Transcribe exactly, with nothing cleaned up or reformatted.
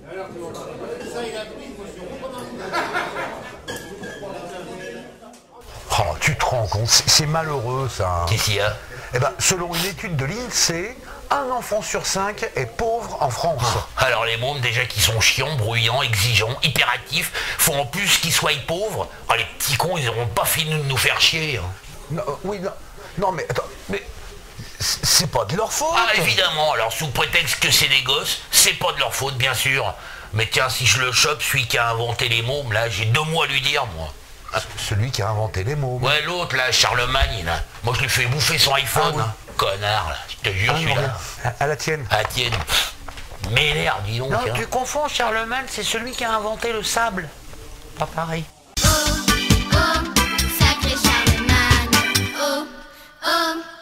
Oh, tu te rends compte, c'est c'est malheureux ça. Qu'est-ce qu'il y a? Eh ben, selon une étude de l'INSEE, un enfant sur cinq est pauvre en France. Oh, alors les mômes déjà qui sont chiants, bruyants, exigeants, hyperactifs, font en plus qu'ils soient pauvres. Oh, les petits cons, ils n'auront pas fini de nous faire chier. Hein. Non, euh, oui, non, non, mais attends, mais c'est c'est pas de leur faute. Ah évidemment, alors sous prétexte que c'est des gosses, c'est pas de leur faute bien sûr. Mais tiens, si je le chope, celui qui a inventé les mômes, là, j'ai deux mots à lui dire, moi. Celui qui a inventé les mots. Ouais, l'autre, là, Charlemagne, là. Moi, je lui fais bouffer son iPhone. Ah, oui. Hein. Connard, là. Je te jure, Ah, celui-là. non, à, à la tienne. Ah, tienne. M'énerve, dis donc. Non, hein. tu confonds, Charlemagne, c'est celui qui a inventé le sable. Pas pareil. Oh, oh, sacré Charlemagne. Oh, oh.